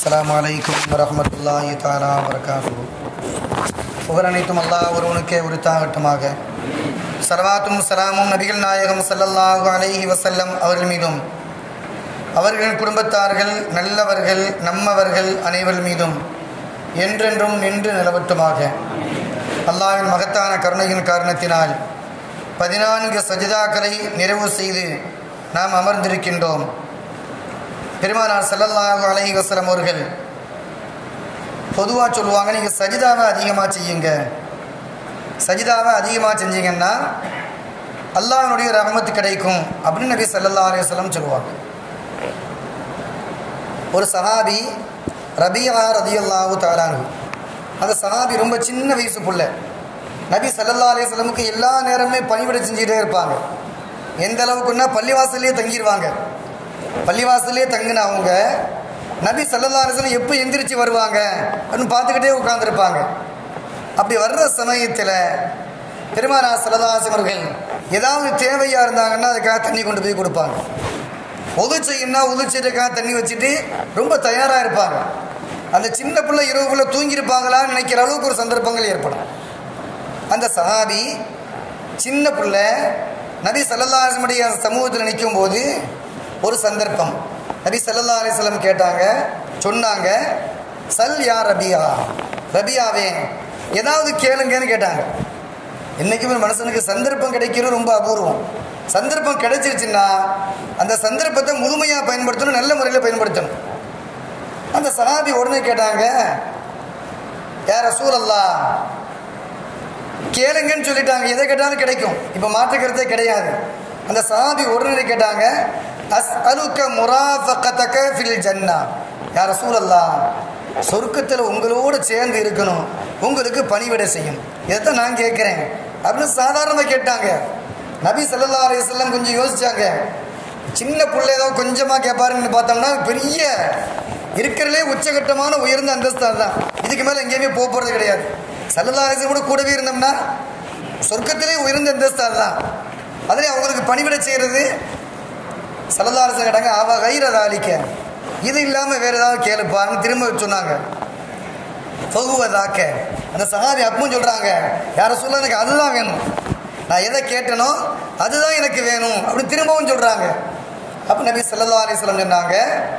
அஸ்ஸலாமு வரஹ்மத்துல்லாஹி தஆலா வபரகாத்துஹு. புகழ் அனைத்தும் அல்லாஹ் ஒருவனுக்கே உரித்தாகட்டுமாக. ஸலவாத்தும் ஸலாமும் நபிகள் நாயகம் ஸல்லல்லாஹு அலைஹி வஸல்லம் அவர்கள் மீதும் அவர்களின் குடும்பத்தார்கள் நல்லவர்கள் நம்மவர்கள் அனைவர் மீதும் என்றென்றும் நின்று நிலவட்டுமாக. அல்லாஹ்வின் மகத்தான கருணையின் காரணத்தினால் 14 சஜிதாக்களை நிறைவு செய்து நாம் அமர்ந்திருக்கின்றோம். பெருமானார் ஸல்லல்லாஹு அலைஹி வஸல்லம் அவர்கள் பொதுவாக சொல்லுவாங்க, நீங்கள் சஜிதாவை அதிகமாக செய்யுங்க. சஜிதாவை அதிகமாக செஞ்சீங்கன்னா அல்லாஹ்வுடைய ரஹ்மத்து கிடைக்கும் அப்படின்னு நபி ஸல்லல்லாஹு அலைஹி வஸல்லம் சொல்லுவாங்க. ஒரு சஹாபி ரபியா ரலியல்லாஹு தஆலா அன்ஹு, அந்த சஹாபி ரொம்ப சின்ன வயசு புள்ள. நபி ஸல்லல்லாஹு அலைஹி வஸல்லமுக்கு எல்லா நேரமே பணிவிடை செஞ்சுக்கிட்டே இருப்பாங்க. எந்த அளவுக்குன்னா பள்ளிவாசல்லே தங்கிடுவாங்க. பள்ளிவாசல்லே தங்கின அவங்க நபி ஸல்லல்லாஹு அலைஹி வஸல்லம் எப்போ எந்திரிச்சு வருவாங்க அப்படின்னு பார்த்துக்கிட்டே உட்காந்துருப்பாங்க. அப்படி வர்ற சமயத்தில் பெருமானார் ஸல்லல்லாஹு அலைஹி வஸல்லம் அவர்கள் ஏதாவது தேவையாக இருந்தாங்கன்னா அதுக்காக தண்ணி கொண்டு போய் கொடுப்பாங்க. உது செய்யணும்னா உது செய்யறதுக்காக தண்ணி வச்சுட்டு ரொம்ப தயாராக இருப்பாங்க. அந்த சின்ன பிள்ளை இரவுக்குள்ளே தூங்கியிருப்பாங்களான்னு நினைக்கிற அளவுக்கு ஒரு சந்தர்ப்பங்கள் ஏற்படும். அந்த சஹாபி சின்ன பிள்ளை நபி ஸல்லல்லாஹு அலைஹி வஸல்லம் சமூகத்தில் நிற்கும் போது ஒரு சந்தர்ப்பம் நபி ஸல்லல்லாஹு அலைஹி வஸல்லம் கேட்டாங்க, சொன்னாங்க, சல் யா ரபியா, ரபியாவே ஏதாவது கேளுங்கன்னு கேட்டாங்க. என்றைக்குமே மனுஷனுக்கு சந்தர்ப்பம் கிடைக்கிறது ரொம்ப அபூர்வம். சந்தர்ப்பம் கிடைச்சிருச்சுன்னா அந்த சந்தர்ப்பத்தை முழுமையாக பயன்படுத்தணும், நல்ல முறையில் பயன்படுத்தணும். அந்த சஹாபி உடனே கேட்டாங்க, யா ரசூலல்லாஹ், கேளுங்கன்னு சொல்லிட்டாங்க, எதை கேட்டாலும் கிடைக்கும், இப்போ மாற்றுக்கிறதே கிடையாது. அந்த சஹாபி உடனே கேட்டாங்க, அஸ்அலுக முராஃபகதக ஃபில் ஜன்னா, யா ரசூலல்லாஹ், சொர்க்கத்தில் உங்களோடு சேர்ந்து இருக்கணும், உங்களுக்கு பணிவிடை செய்யும், இதைத்தான் நான் கேட்குறேன் அப்படின்னு சாதாரணமாக கேட்டாங்க. நபி ஸல்லல்லாஹு அலைஹி வஸல்லம் கொஞ்சம் யோசிச்சாங்க. சின்ன பிள்ளை ஏதோ கொஞ்சமாக கேட்பாருன்னு பார்த்தோம்னா பெரிய இருக்கிறதுலே உச்சகட்டமான உயர்ந்த அந்தஸ்து தான். இதுக்கு மேலே எங்கேயுமே போகிறது கிடையாது. ஸல்லல்லாஹு அலைஹி வஸல்லம் கூட கூடவே இருந்தோம்னா சொர்க்கத்திலே உயர்ந்த அந்தஸ்து தான். அதிலே அவங்களுக்கு பணிவிடை செய்கிறது. ஸல்லல்லாஹு அலைஹி வஸல்லம் கேட்டாங்க, அவ கைரதா அளிக்க, இது இல்லாமல் வேறு ஏதாவது கேளுப்பான்னு திரும்ப சொன்னாங்க. ஃபகுவதாக்க, அந்த சஹாபி அப்பவும் சொல்கிறாங்க, யாரை சொல்ல எனக்கு அதுதான் வேணும், நான் எதை கேட்டனோ அதுதான் எனக்கு வேணும் அப்படின்னு திரும்பவும் சொல்கிறாங்க. அப்போ நபி ஸல்லல்லாஹு அலைஹி வஸல்லம் சொன்னாங்க,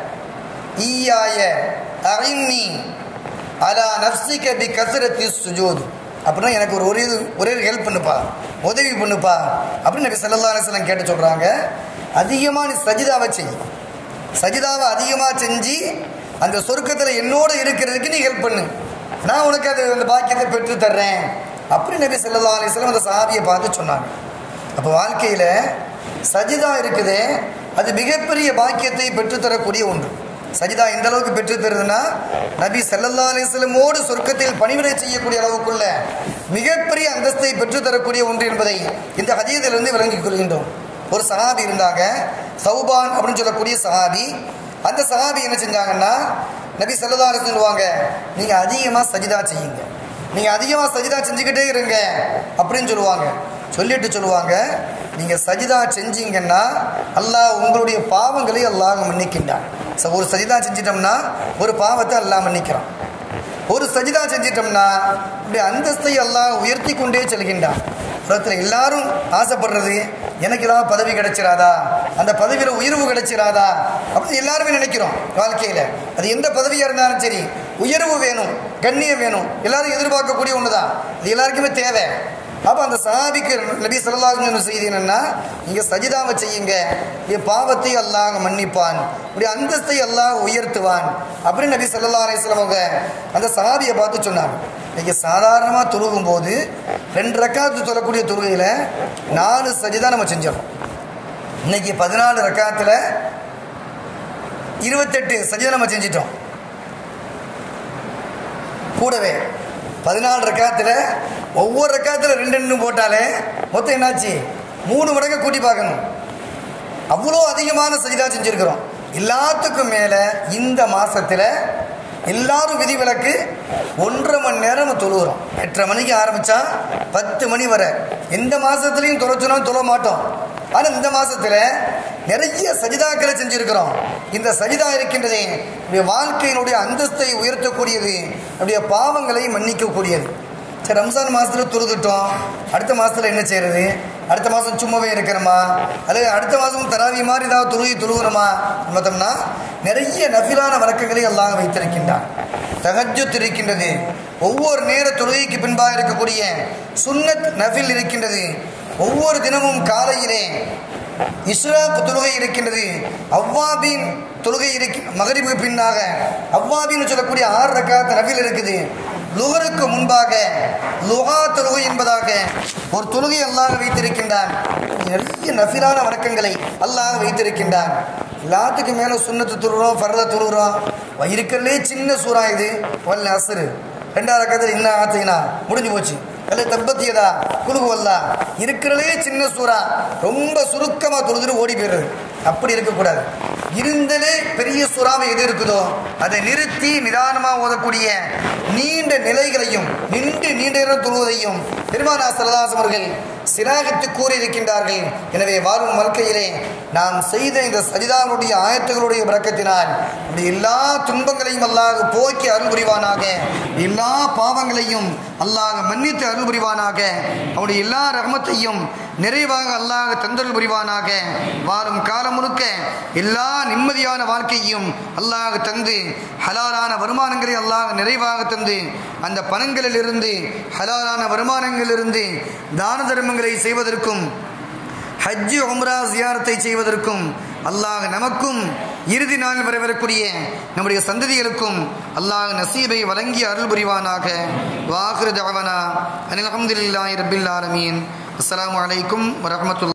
ஈயாய அஇன்னி அலா நஃப்ஸிக பி கஸ்ரத்தி சுஜூத், அப்படின்னா எனக்கு ஒரே ஹெல்ப் பண்ணுப்பா, உதவி பண்ணுப்பா அப்படின்னு நபி ஸல்லல்லாஹு அலைஹி வஸல்லம் கேட்டு சொல்கிறாங்க. அதிகமாக நீ சஜிதாவை செய், சஜிதாவை அதிகமாக செஞ்சு அந்த சொர்க்கத்தில் என்னோடு இருக்கிறதுக்கு நீ ஹெல்ப் பண்ணு, நான் உனக்கு அந்த பாக்கியத்தை பெற்று தர்றேன் அப்படி நபி ஸல்லல்லாஹு அலைஹி வஸல்லம் அந்த சஹாபியை பார்த்து சொன்னாங்க. அப்போ வாழ்க்கையில் சஜிதா இருக்குதே, அது மிகப்பெரிய பாக்கியத்தை பெற்றுத்தரக்கூடிய ஒன்று. சஜிதா எந்த அளவுக்கு பெற்றுத்தருதுன்னா, நபி ஸல்லல்லாஹு அலைஹி வஸல்லமோடு சொர்க்கத்தில் பணிவிடை செய்யக்கூடிய அளவுக்குள்ள மிகப்பெரிய அந்தஸ்தை பெற்றுத்தரக்கூடிய ஒன்று என்பதை இந்த ஹதீஸிலிருந்து விளங்கிக் கொள்கின்றோம். ஒரு சஹாபி இருந்தாங்க, சௌபான் அப்படின்னு சொல்லக்கூடிய சஹாபி. அந்த சஹாபி என்ன செஞ்சாங்கன்னா, நபி ஸல்லல்லாஹு அலைஹி வஸல்லம் சொல்லுவாங்க, நீங்கள் அதிகமாக சஜிதா செய்யுங்க, நீங்கள் அதிகமாக சஜிதா செஞ்சுக்கிட்டே இருங்க அப்படின்னு சொல்லுவாங்க. சொல்லிட்டு சொல்லுவாங்க, நீங்கள் சஜிதா செஞ்சீங்கன்னா அல்லாஹ் உங்களுடைய பாவங்களை அல்லாஹ் மன்னிக்கின்றான். ஒரு சஜிதா செஞ்சிட்டோம்னா ஒரு பாவத்தை அல்லாஹ் மன்னிக்கிறான். ஒரு சஜிதா செஞ்சிட்டோம்னா இப்படி அந்தஸ்தை அல்லாஹ் உயர்த்தி கொண்டே செல்கின்றான். உலகத்தில் எல்லாரும் ஆசைப்படுறது, எனக்கு ஏதாவது பதவி கிடைச்சிடாதா, அந்த பதவியில் உயர்வு கிடைச்சிடாதா அப்படின்னு எல்லாருமே நினைக்கிறோம் வாழ்க்கையில். அது எந்த பதவியாக இருந்தாலும் சரி, உயர்வு வேணும், கண்ணியம் வேணும், எல்லாரும் எதிர்பார்க்கக்கூடிய ஒன்று தான், அது எல்லாருக்குமே தேவை. அப்போ அந்த சஹாபிக்கு நபி ஸல்லல்லாஹு அலைஹி வஸல்லம் செய்தி என்னென்னா, நீங்கள் சஜிதாவை செய்யுங்க, என் பாவத்தை அல்லாஹ் மன்னிப்பான், இப்படி அந்தஸ்தை அல்லாஹ் உயர்த்துவான் அப்படின்னு நபி ஸல்லல்லாஹு அலைஹி வஸல்லம் அவங்க அந்த சஹாபியை பார்த்து சொன்னாங்க. நீங்கள் சாதாரணமாக தொழுகும் போது 2 ரக்காத்து தொழக்கூடிய தொழுகையில் 4 சஜிதா நம்ம செஞ்சிடறோம். இன்னைக்கு 14 ரக்காத்தில் 28 சஜிதா நம்ம செஞ்சிட்டோம். கூடவே 14 ரக்காத்தில் ஒவ்வொரு ரக்காத்தில் 2 போட்டாலே மொத்தம் என்னாச்சு, 3 மடங்கு கூட்டி பார்க்கணும். அவ்வளோ அதிகமான சஜிதா செஞ்சுருக்கிறோம். எல்லாத்துக்கும் மேலே இந்த மாதத்தில் எல்லாரும் விதிவிலக்கு 1.5 மணி நேரம் தொழுகிறோம். 8:30 மணிக்கு ஆரம்பித்தா 10 மணி வரை. எந்த மாதத்துலேயும் தொலைச்சோன்னா தொழ மாட்டோம். ஆனால் இந்த மாதத்தில் நிறைய சஜிதாக்களை செஞ்சிருக்கிறோம். இந்த சஜிதா இருக்கின்றதே நம்முடைய வாழ்க்கையினுடைய அந்தஸ்தை உயர்த்தக்கூடியது, நம்முடைய பாவங்களை மன்னிக்கக்கூடியது. சரி, ரம்ஜான் மாதத்தில் தொழுதுட்டோம், அடுத்த மாதத்தில் என்ன செய்கிறது? அடுத்த மாதம் சும்மாவே இருக்கிறோமா, அல்லது அடுத்த மாதம் தராவி மாதிரி ஏதாவது தொழுகிறோமா பார்த்தோம்னா நிறைய நஃபிலான வழக்கங்களை அல்லாஹ் வைத்திருக்கின்றான். தஹஜ்ஜுத் இருக்கின்றது, ஒவ்வொரு நேர தொழுகைக்கு பின்பாக இருக்கக்கூடிய சுன்னத் நஃபில் இருக்கின்றது, ஒவ்வொரு தினமும் காலையிலே இஸ்ராக் தொழுகை இருக்கின்றது, அவ்வாபின் தொழுகை மகரிபுக்கு பின்னாக அவ்வாபின்னு சொல்லக்கூடிய 6 ரக்காத் நஃபில் இருக்குது. லுஹருக்கு முன்பாக லுஹா தொழுகை என்பதாக ஒரு தொழுகை அல்லாஹ் வைத்திருக்கின்றான். நிறைய நஃபிலான வணக்கங்களை அல்லாஹ் வைத்திருக்கின்றான். எல்லாத்துக்கும் மேலே சுன்னத்து தொழுகிறோம், ஃபர்த தொழுகிறோம். இருக்கிறதுலே சின்ன சூறா இது வல் அஸ்ர், 2 ரக்காத்தில் இன்னும் ஆத்தினா முடிஞ்சு போச்சு. அல்ல தப்பத்தியதா குழுகுவல்லா இருக்கிறதே சின்ன சூறா, ரொம்ப சுருக்கமாக தொழுதுட்டு ஓடி போயிடுறது. அப்படி இருக்கக்கூடாது. இருந்தலே பெரிய சூறாவை எது இருக்குதோ அதை நிறுத்தி நிதானமாக ஓதக்கூடிய நீண்ட நிலைகளையும் நீண்ட நேரம் தொழுவதையும் பெருமானா ஸல்லல்லாஹு அலைஹி வஸல்லம் அவர்கள் சிராகத்து கூறியிருக்கின்றார்கள். எனவே வாழும் வாழ்க்கையிலே நாம் செய்த இந்த சஜிதாவுடைய ஆயத்துகளுடைய பரக்கத்தினால் நம்முடைய எல்லா துன்பங்களையும் அல்லாஹ் போக்கி அருள் புரிவானாக, எல்லா பாவங்களையும் அல்லாஹ் மன்னித்து அருள் புரிவானாக, அவனுடைய எல்லா ரஹ்மத்தையும் நிறைவாக அல்லாஹ் தந்தருள் புரிவானாக. வாழும் காலம் முழுக்க எல்லா நிம்மதியான வாழ்க்கையும் அல்லாஹ் தந்து ஹலாலான வருமானங்களை அல்லாஹ் நிறைவாக தந்து அந்த பணங்களிலிருந்து ஹலாலான வருமானங்களிலிருந்து தான தர்மங்களை செய்வதற்கும் ஹஜ்ஜு உம்ரா ஜியாரத்தை செய்வதற்கும் அல்லாஹ் நமக்கும் இறுதி நாள் வரக்கூடிய நம்முடைய சந்ததிகளுக்கும் அல்லாஹ் நசீபை வழங்கி அருள் புரிவானாக. வாஹிரு தஅவானா அனில் ஹம்துலில்லாஹி ரப்பில் ஆலமீன். அஸ்ஸலாமு அலைக்கும் வரஹ்மத்துல்லாஹி